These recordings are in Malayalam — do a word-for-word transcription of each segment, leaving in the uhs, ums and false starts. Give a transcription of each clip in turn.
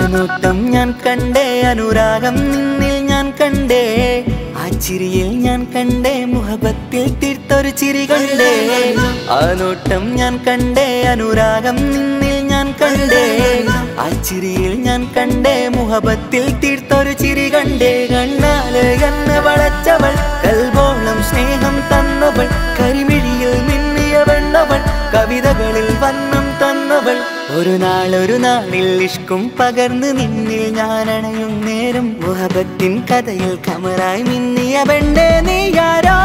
നോട്ടം ഞാൻ കണ്ടേ അനുരാഗം നിന്നിൽ ഞാൻ കണ്ടേ ആ ചിരിയിൽ ഞാൻ കണ്ടേ മുഹബത്തിൽ തീർത്തൊരു ചിരി കണ്ടേ ആ നോട്ടം ഞാൻ കണ്ടേ അനുരാഗം നിന്നിൽ ഞാൻ കണ്ടേ ആ ചിരിയിൽ ഞാൻ കണ്ടേ മുഹബത്തിൽ തീർത്തൊരു ചിരി കണ്ടേ കണ്ണാല് എന്നെ വളച്ചവൾ കൽബോളം സ്നേഹം തന്നവൾ കരിമിഴിയിൽ മിന്നിയ വെണ്ണവൾ കവിതകളിൽ വന്നം തന്നവൾ ഒരു നാളൊരു നാളിൽ ഇഷ്കും പകർന്ന് നിന്നിൽ ഞാൻ അണയും നേരം മുഹബത്തിൻ കഥയിൽ കമറായി മിന്നിയ പെണ്ണേ നീയാരോ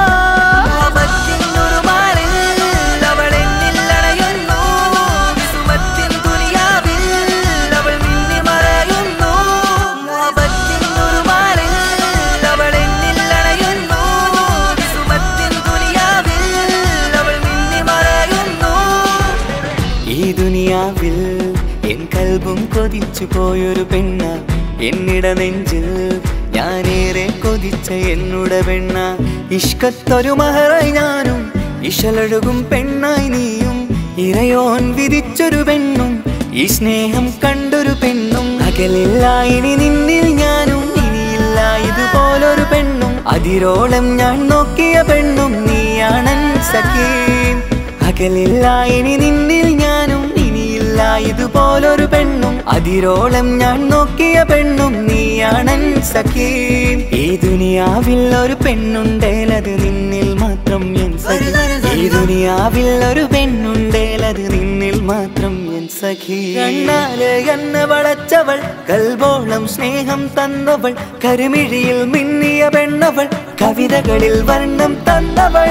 എൻ കൽബും കൊതിച്ചു പോയൊരു പെണ്ണ എന്നിട നെഞ്ചിൽ ഞാനേറെ കൊതിച്ച എന്നുട പെണ്ണ ഇഷ്കത്തൊരു മഹറായി ഞാനും ഇശലൊഴുകും പെണ്ണായി നീയും ഇറയോൻ വിധിച്ചൊരു പെണ്ണും ഈ സ്നേഹം കണ്ടൊരു പെണ്ണും അകലില്ല ഇനി നിന്നിൽ ഞാനും ഇനിയില്ല ഇതുപോലൊരു പെണ്ണും അതിരോളം ഞാൻ നോക്കിയ പെണ്ണും നീയാണൻ സഖീ അകലില്ല ഇനി നിന്നിൽ ഞാനും ഇതുപോലൊരു പെണ്ണും അതിരോളം ഞാൻ നോക്കിയ പെണ്ണും നീയാണൻ സഖീ ഈ ദുനിയാവിൽ ഒരു പെണ്ണുണ്ടേലത് നിന്നിൽ മാത്രം എൻ സഖി ഈ ദുനിയാവിൽ ഒരു പെണ്ണുണ്ടേലത് നിന്നിൽ മാത്രം എൻ സഖി കണ്ണാല് എന്നെ വളച്ചവൾ കൽബോളം സ്നേഹം തന്നവൾ കരിമിഴിയിൽ മിന്നിയ പെണ്ണവൾ കവിതകളിൽ വർണ്ണം തന്നവൾ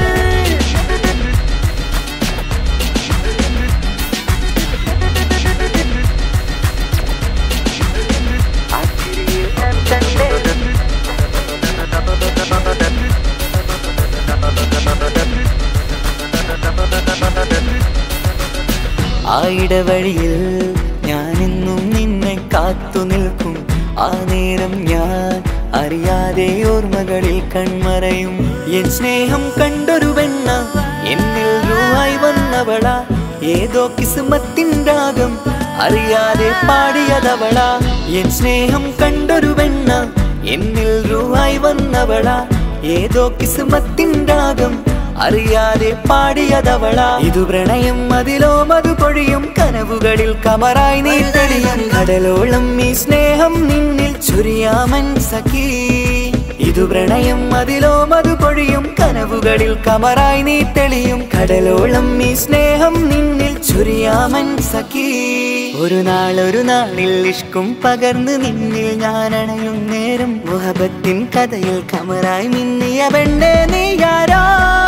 ആ ഇടവഴിയിൽ ഞാനെന്നും നിന്നെ കാത്തു നിൽക്കും ആ നേരം ഞാൻ അറിയാതെ ഓർമ്മകളിൽ കൺമറയും എൻ സ്നേഹം കണ്ടൊരു പെണ്ണ എന്നിൽ രൂപായി വന്നവള ഏതോ കിസ്മത്തിൻ രാഗം അറിയാതെ പാടിയതവള എൻ സ്നേഹം കണ്ടൊരു പെണ്ണ എന്നിൽ രൂപായി വന്നവള ഏതോ കിസ്മത്തിൻ രാഗം അറിയാതെ പാടിയതവള ഇതു പ്രണയം അതിലോ മധു പൊഴിയും കനവുകളിൽ കമറായി നീ തെളിയും കടലോളം ഈ സ്നേഹം നിന്നിൽ ചൊരിയാമൻ സഖീ ഇതു പ്രണയം അതിലോ മധു പൊഴിയും കനവുകളിൽ കമറായി നീ തെളിയും കടലോളം ഈ സ്നേഹം നിന്നിൽ ചൊരിയാമൻ സഖീ ഒരു നാളൊരു നാളിൽ ഇഷ്കും പകർന്ന് നിന്നിൽ ഞാൻ അണയും നേരം മുഹബത്തിൻ കഥയിൽ കമറായി മിന്നിയ പെണ്ണേ നീയാരോ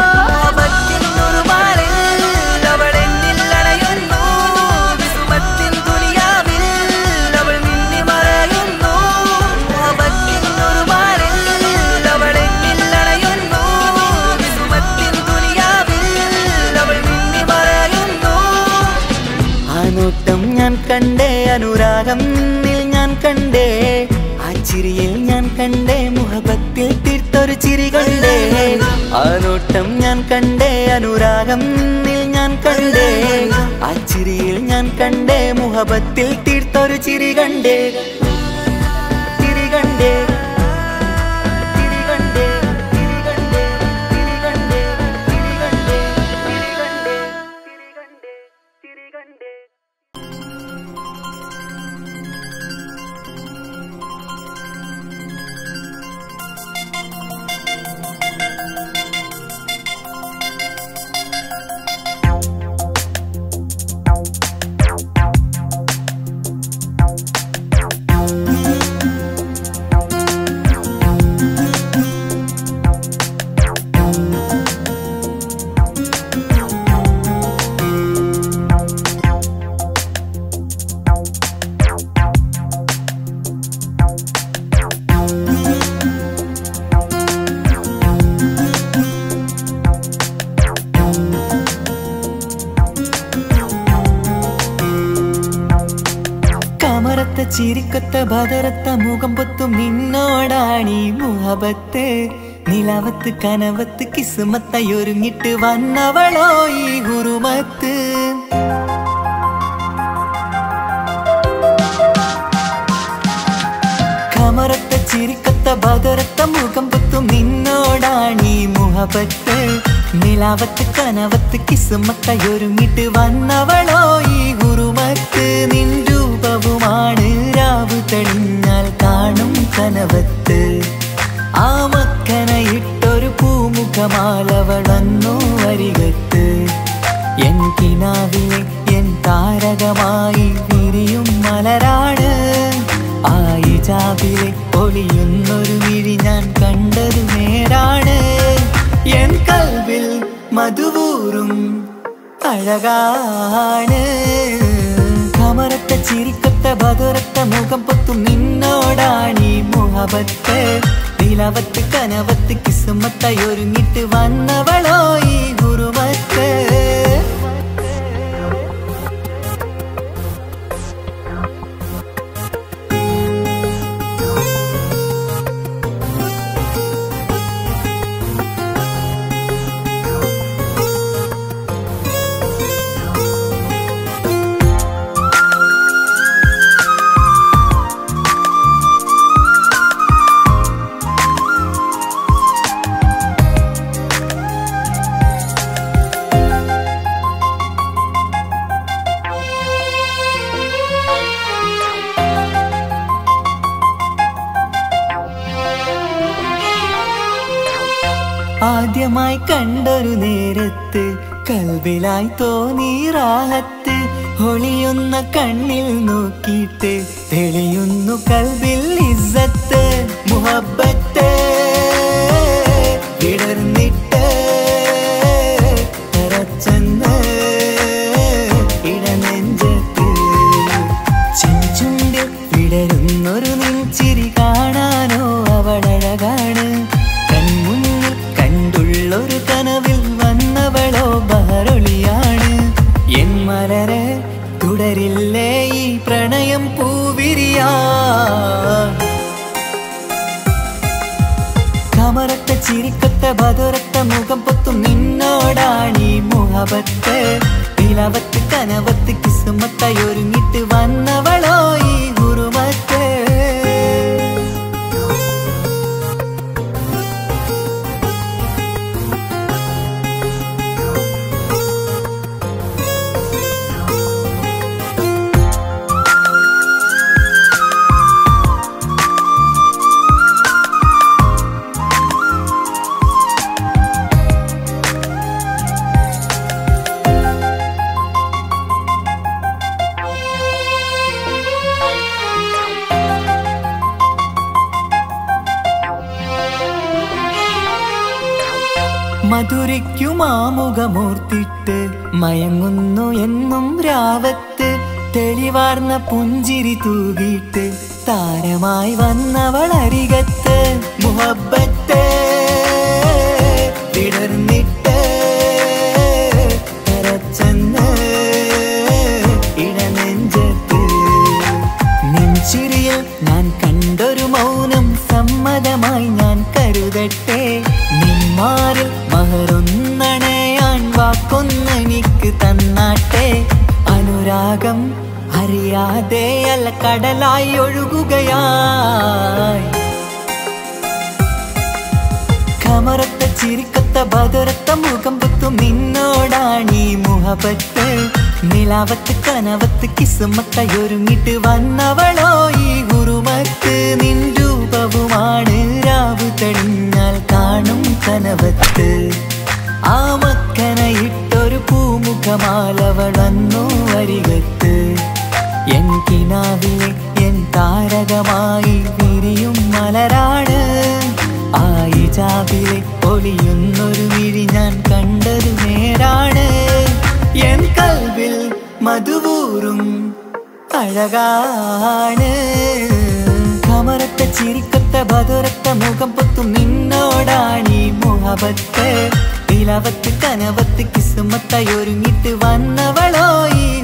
നോട്ടം ഞാൻ കണ്ടേ അനുരാഗം നിന്നിൽ ഞാൻ കണ്ടേ ആ ചിരിയിൽ ഞാൻ കണ്ടേ മുഹബത്തിൽ തീർത്തൊരു ചിരി കണ്ടേ ആ നോട്ടം ഞാൻ കണ്ടേ അനുരാഗം നിന്നിൽ ഞാൻ കണ്ടേ ആ ചിരിയിൽ ഞാൻ കണ്ടേ മുഹബത്തിൽ തീർത്തൊരു ചിരി കണ്ടേ ചിരി കണ്ടേ ചിരിക്കൊത്ത ബദറത്ത മുഖം പൊത്തും നിന്നോടാണീ മുഹബത്ത് നിലവത്ത് കനവത്ത് കിസ്മത്തയൊരുങ്ങിട്ട് വന്നവളോ ഈ ഗുരുമത്ത് ചിരിക്കത്ത ബദറത്ത മുഖം പൊത്തും നിന്നോടാണീ മുഹബത്ത് നിലാവത്ത് കനവത്ത് കിസ്മത്തായൊരുങ്ങിട്ട് വന്നവളോ ഈ ഗുരുമത്ത് നിൻ രൂപവുമാണ് രാവ് തെളിഞ്ഞാൽ കാണും കനവത്ത് ആ മക്കനയിട്ടൊരു പൂമുഖമാലവളന്നു വരികത്ത് എൻ കിനാവിലെ എൻ താരകമായി വിരിയും മലരാണ് ആ ഇജാബിലെ ഒളിയുന്നൊരു വിഴി ഞാൻ കണ്ടതു നേരാണ് എൻ കൽവിൽ മധുവൂറും അഴകാണ് കമറത്ത ചിരിക്കത്ത ബദറത്ത മുഖം പൊത്തും നിന്നോടാണീ മുഹബത്ത് നിലാവത്ത് കനവത്ത് കിസ്മത്തായൊരുങ്ങിട്ട് വന്നവളോ ഈ ഗുരുമത്ത് ആദ്യമായി കണ്ടൊരു നേരത്ത് കൽബിലായി തോന്നി റാഹത്ത് ഒളിയുന്ന കണ്ണിൽ നോക്കിയിട്ട് തെളിയുന്നു കൽബിൽ ഇസ്സത്ത് മുഹബ്ബത്ത് വിടർന്നിട്ട് തറച്ചെന്ന് ഇടനെഞ്ചത്ത് ചെഞ്ചുണ്ടിൽ വിടരുന്നൊരു നെഞ്ചിരി കാണാനോ അവളഴകാണ് ഒരു കനവിൽ വന്നവളോ ബഹറൊളിയാണ് എൻ മലരെ തുടരില്ലേ ഈ പ്രണയം പൂവിരിയാ കമറത്ത ചിരിക്കത്ത ബദറത്ത മുഖം പൊത്തും നിന്നോടാണീ മുഹബത്ത് നിലാവത്ത് കനവത്ത് കിസ്മത്തായൊരുങ്ങിട്ട് വന്നവളോ ഈ ഗുരുമത്ത് മധുരയ്ക്കുമാമുഖമോർത്തിട്ട് മയങ്ങുന്നു എന്നും രാവത്ത് തെളിവാർന്ന പുഞ്ചിരി തൂകിയിട്ട് താരമായി വന്നവളരികത്ത് മുഹബ്ബത്ത് വിടർന്നിട്ട് തറച്ചെന്ന് ഇടനെഞ്ചത്ത് നെഞ്ചിരിയിൽ ഞാൻ കണ്ടൊരു മൗനം സമ്മതമായി ഞാൻ കരുതട്ടെ നിന്മാരിൽ മഹറൊന്നണയാൻ വാക്കൊന്നെനിക്ക് തന്നാട്ടെ അനുരാഗം അറിയാതെ അല്ല കടലായി ഒഴുകുകയായി കമറത്ത ചിരിക്കത്ത ബദറത്ത മുഖം പൊത്തും നിന്നോടാണീ മുഹബത്ത് നിലാവത്ത് കനവത്ത് കിസ്മത്തായൊരുങ്ങിട്ട് വന്നവളോ ഈ ഗുരുമത്ത് നിൻ രൂപവുമാണ് രാവ് തെളിഞ്ഞാൽ കാണും കനവത്ത് ആ മക്കനയിട്ടൊരു പൂമുഖമാലവളന്നു വരികത്ത് എൻ കിനാവിലെ എൻ താരകമായി വിരിയും മലരാണ് ആ ഇജാബിലെ ഒളിയുന്നൊരു വിഴി ഞാൻ കണ്ടതു നേരാണ് എൻ കൽവിൽ മധുവൂറും അഴകാണ് കമറത്ത ചിരിക്കത്ത ബദറത്ത മുഖം പൊത്തും നിന്നോടാണീ മുഹബത്ത് നിലാവത്ത് കനവത്ത് കിസ്മത്തായൊരുങ്ങിട്ട് വന്നവളോ ഈ